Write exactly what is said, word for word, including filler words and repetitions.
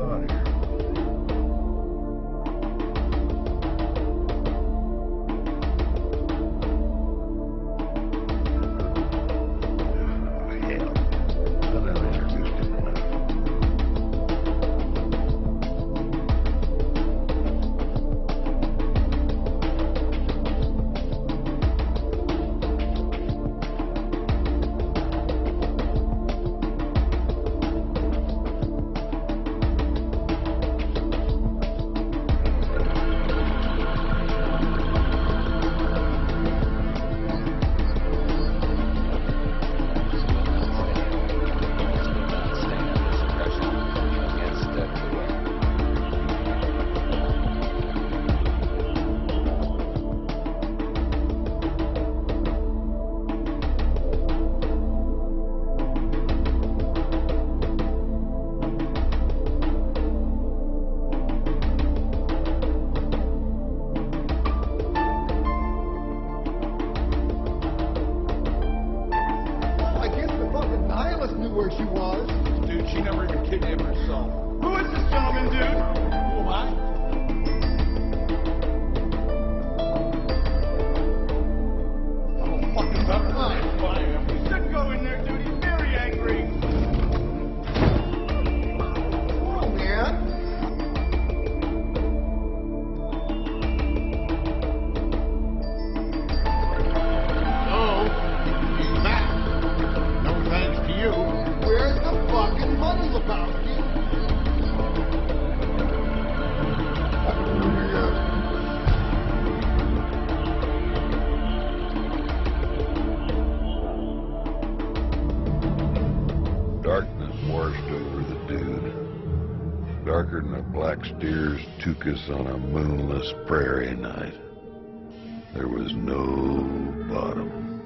out of here. Where she was. Dude, she never even kidnapped herself. Who is this gentleman, dude? Who am I? I'm a fucking better man. Fine. You shouldn't go in there, dude. He's very angry. Oh, man. Oh, he's back. No thanks to you. Where's the fucking money, Lebowski? Darkness washed over the dude, darker than the black steers took us on a moonless prairie night. There was no bottom.